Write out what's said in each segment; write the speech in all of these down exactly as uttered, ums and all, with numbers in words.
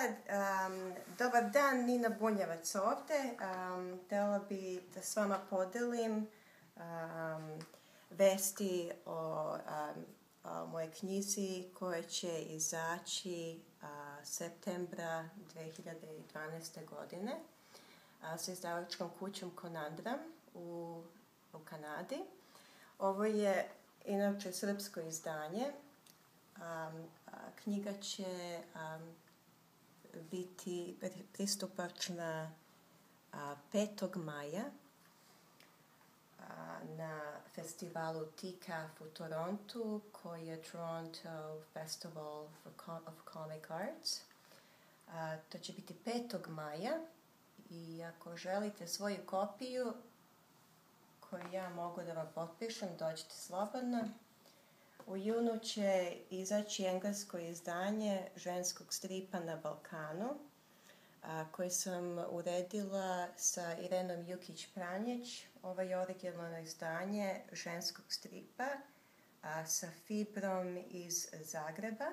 um, dobar dan, Nina Bunjevac ovde. Um, htela bi da s vama podelim um, vesti o, um, o moje knjizi koja će izaći uh, septembra dve hiljade dvanaeste. godine uh, sa izdavačkom kućom Konandram u, u Kanadi. Ovo je inače srpsko izdanje. Um, knjiga će um, biti pristupačna a, petog maja a, na festivalu T C A F u Torontu, koji je Toronto Festival for Com- of Comic Arts. A, to će biti petog maja i ako želite svoju kopiju koju ja mogu da vam potpišem, dođite slobodno. U junu će izaći englesko izdanje ženskog stripa na Balkanu, a, koje sam uredila sa Irenom Jukić-Pranjić. Ovo je originalno izdanje ženskog stripa a, sa Fibrom iz Zagreba.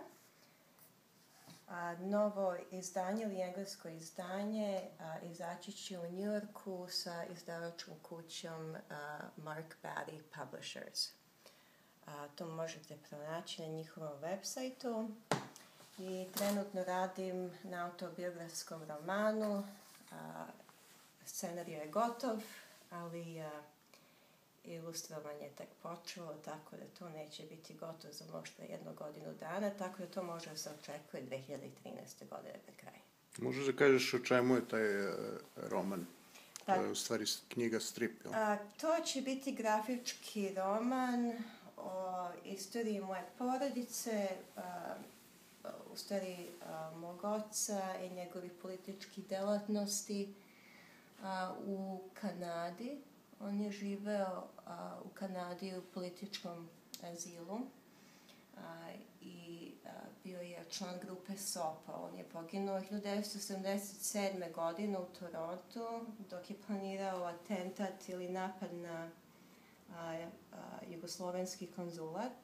A, novo izdanje ili englesko izdanje a, izaći će u Njujorku sa izdavačkom kućom a, Mark Batty Publishers. A, to možete pronaći na njihovom web sajtu. I trenutno radim na autobiografskom romanu. A, scenarij je gotov, ali a, ilustrovanje je tek počelo, tako da to neće biti gotovo za možda jednu godinu dana, tako da to može da se očekuje dve hiljade trinaeste. godine pred kraj. Možeš da kažeš o čemu je taj uh, roman? To je u stvari knjiga strip, jel? A, to će biti grafički roman o istoriji moje porodice, a, u stvari a, mog oca i njegovih političkih delatnosti a, u Kanadi. On je živeo a, u Kanadi u političkom azilu a, i a, bio je član grupe S O P A. On je poginuo hiljadu devetsto sedamdeset sedme. godine u Torontu dok je planirao atentat ili napad na a, a, jugoslovenski konzulat.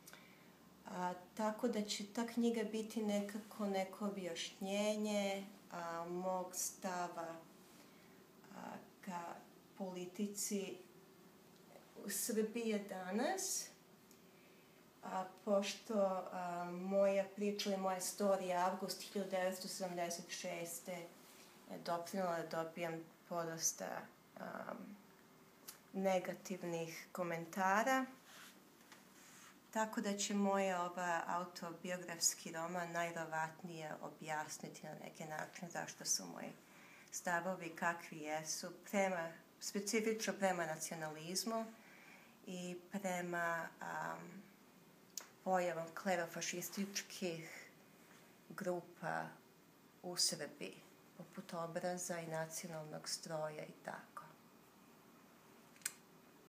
A, tako da će ta knjiga biti nekako neko objašnjenje a, mog stava a, ka politici u Srbiji danas, a, pošto a, moja priča i moja storija avgust hiljadu devetsto sedamdeset šeste. je doprinula da dobijem podosta a, negativnih komentara. Tako da će moj ova autobiografski roman najverovatnije objasniti na neki način zašto su moji stavovi kakvi jesu prema, specifično prema nacionalizmu i prema um, pojavom klerofašističkih grupa u Srbiji, poput Obraza i Nacionalnog stroja i tako.